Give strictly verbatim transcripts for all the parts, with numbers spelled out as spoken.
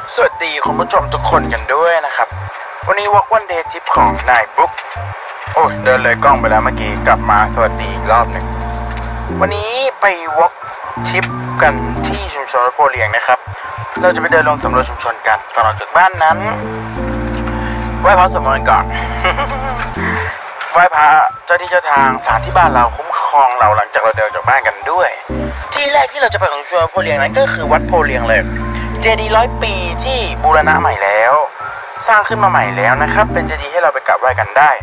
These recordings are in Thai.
สวัสดีคุณผู้ชมทุกคนกันด้วยนะครับวันนี้วอล์กวันเดย์ทริปของนายบุ๊กโอ้ยเดินเลยกล้องไปแล้วเมื่อกี้กลับมาสวัสดีอีกรอบหนึ่งวันนี้ไปวอล์กทริปกันที่ชุมชนวัดโพเลียงนะครับเราจะไปเดินลงสำรวจชุมชนกันก่อนออกจากบ้านนั้นไหว้พระสวดมนต์ก่อน ไหว้พระเจ้าที่เจ้าทางศาลที่บ้านเราคุ้มครองเราหลังจากเราเดินจากบ้านกันด้วยที่แรกที่เราจะไปของชุมชนวัดโพเลียงนั้นก็คือวัดโพเลียงเลยเจดีย์ร้อยปีที่บูรณะใหม่แล้วสร้างขึ้นมาใหม่แล้วนะครับเป็นเจดีย์ให้เราไปกราบไหว้กันได้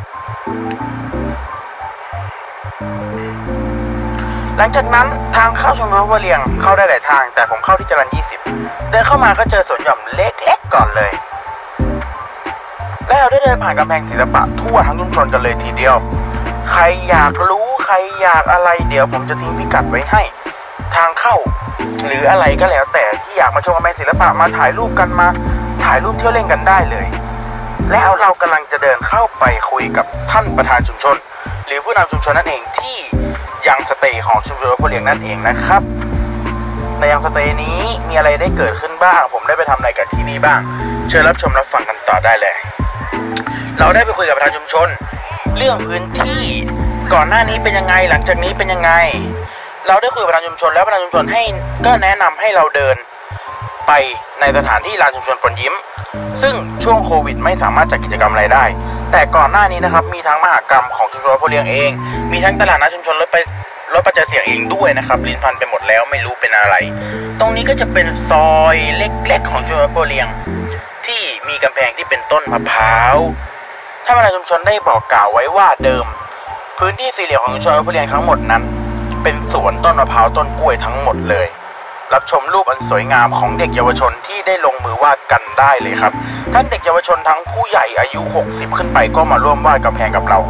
หลังจากนั้นทางเข้าชุมชนวัดโพเลียงเข้าได้หลายทางแต่ผมเข้าที่จรัญยี่สิบเดินเข้ามาก็เจอสวนหย่อมเล็กๆก่อนเลยและเราได้เดินผ่านกำแพงศิลปะทั่วทั้งชุมชนกันเลยทีเดียวใครอยากรู้ใครอยากอะไรเดี๋ยวผมจะทิ้งพิกัดไว้ให้ทางเข้าหรืออะไรก็แล้วแต่ที่อยากมาชมกำแพงศิลปะมาถ่ายรูปกันมาถ่ายรูปเที่ยวเล่นกันได้เลยแล้วเรากำลังจะเดินเข้าไปคุยกับท่านประธานชุมชนหรือผู้นำชุมชนนั่นเองที่ยังสเตย์ของชุมชนวัดโพเลียงนั่นเองนะครับในยังสเตย์นี้มีอะไรได้เกิดขึ้นบ้างผมได้ไปทำอะไรกับที่นี่บ้างเชิญรับชมรับฟังกันต่อได้เลยเราได้ไปคุยกับประธานชุมชนเรื่องพื้นที่ก่อนหน้านี้เป็นยังไงหลังจากนี้เป็นยังไงเราได้คุยกับประธานชุมชนแล้วประธานชุมชนให้ก็แนะนำให้เราเดินไปในสถานที่ลานชุมชนปนยิ้มซึ่งช่วงโควิดไม่สามารถจัดกิจกรรมอะไรได้แต่ก่อนหน้านี้นะครับมีทั้งมหกรรมของชุมชนวัดโพเลียงเองมีทั้งตลาดนัดชุมชนรถไปรถประจักษ์เสียงเองด้วยนะครับลิ้นพันไปหมดแล้วไม่รู้เป็นอะไรตรงนี้ก็จะเป็นซอยเล็กๆของชุมชนวัดโพเลียงที่มีกำแพงที่เป็นต้นมะพร้าวท่านประธานชุมชนได้บอกกล่าวไว้ว่าเดิมพื้นที่สี่เหลี่ยมของชุมชนวัดโพเลียงทั้งหมดนั้นเป็นสวนต้นมะพร้าวต้นกล้วยทั้งหมดเลยรับชมรูปอันสวยงามของเด็กเยาวชนที่ได้ลงมือวาดกันได้เลยครับทั้งเด็กเยาวชนทั้งผู้ใหญ่อายุหกสิบขึ้นไปก็มาร่วมวาดกำแพงกับเรา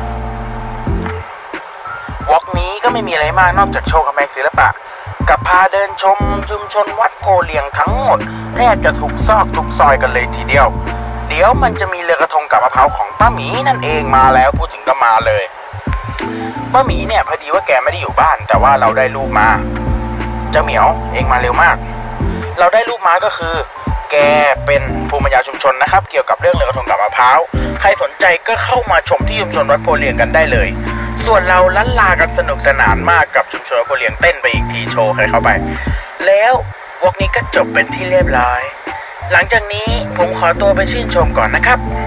วอล์กนี้ก็ไม่มีอะไรมากนอกจากโชว์กำแพงศิลปะกับพาเดินชมชุมชนวัดโพเลียงทั้งหมดแทบจะทุกซอกทุกซอยกันเลยทีเดียวเดี๋ยวมันจะมีเรือกระทงกับมะพร้าวของป้าหมีนั่นเองมาแล้วพูดถึงก็มาเลยป้าหมีเนี่ยพอดีว่าแกไม่ได้อยู่บ้านแต่ว่าเราได้รูปมาเจ้าเหมียวเองมาเร็วมากเราได้รูปมาก็คือแกเป็นภูมิปัญญาชุมชนนะครับเกี่ยวกับเรื่องเรือกระทงกับมะพร้าวใครสนใจก็เข้ามาชมที่ชุมชนวัดโพเลียงกันได้เลยส่วนเราลั้นลากันสนุกสนานมากกับชุมชนวัดโพเลียงเต้นไปอีกทีโชว์ใครเข้าไปแล้ววอล์กนี้ก็จบเป็นที่เรียบร้อยหลังจากนี้ผมขอตัวไปชื่นชมก่อนนะครับ